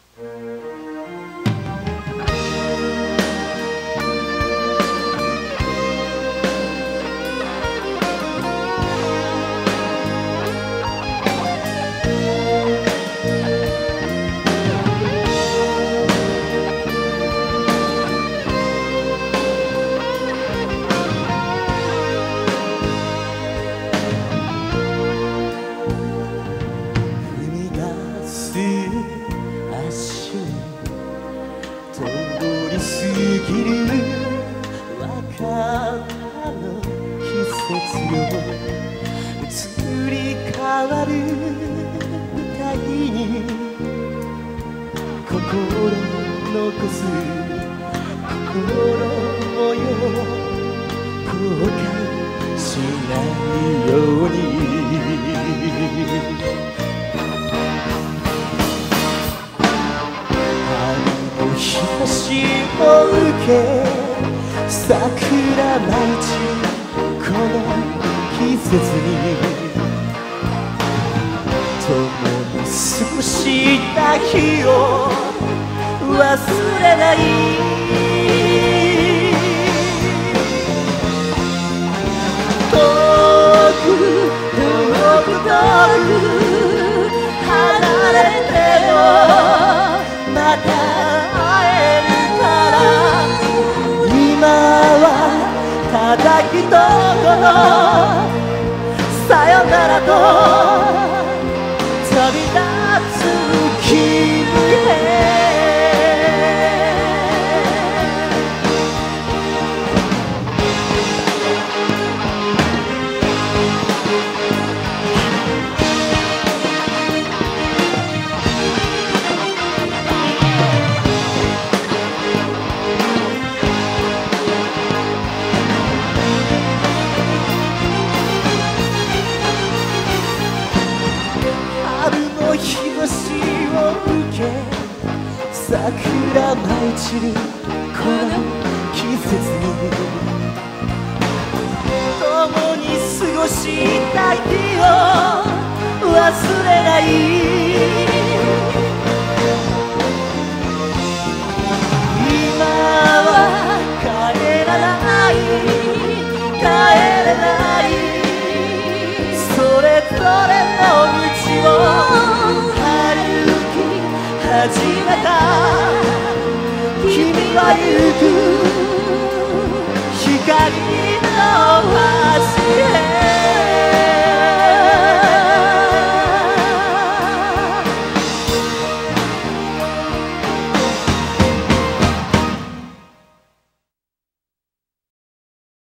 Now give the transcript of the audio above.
通り過ぎる別れの季節よ、移り変わる舞台に心残す心模様、後悔しないように。日差しを受け桜舞い散るこの季節に共に過ごした日を忘れない。遠く遠く遠く離れてもまたただ一言のさよならと旅立つ君へ。日差しを受け桜舞い散るこの季節に共に過ごした日を忘れない。今は帰らない帰れないそれぞれの道を始めた君は行く光の橋へ。